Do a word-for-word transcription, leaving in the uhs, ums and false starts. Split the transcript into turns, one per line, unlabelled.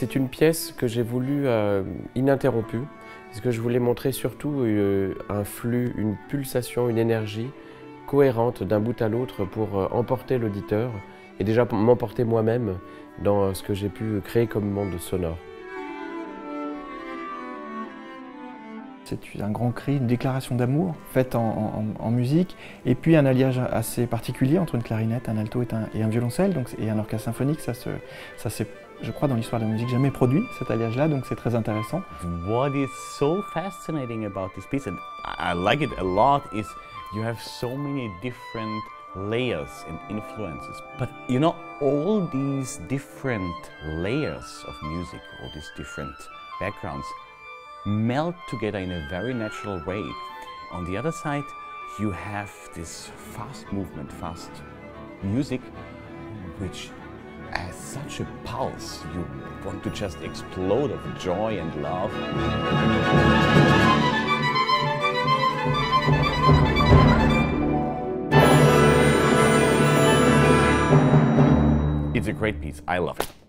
C'est une pièce que j'ai voulu euh, ininterrompue, parce que je voulais montrer surtout euh, un flux, une pulsation, une énergie cohérente d'un bout à l'autre pour euh, emporter l'auditeur et déjà m'emporter moi-même dans ce que j'ai pu créer comme monde sonore.
C'est un grand cri, une déclaration d'amour faite en, en, en musique, et puis un alliage assez particulier entre une clarinette, un alto et un, et un violoncelle, donc, et un orchestre symphonique. Ça se, ça s'est, je crois, dans l'histoire de la musique jamais produit, cet alliage-là, donc c'est très intéressant.
What is so fascinating about this piece, and I like it a lot, is you have so many different layers and influences. But you know, all these different layers of music, all these different backgrounds, melt together in a very natural way. On the other side, you have this fast movement, fast music, which has such a pulse. You want to just explode of joy and love. It's a great piece. I love it.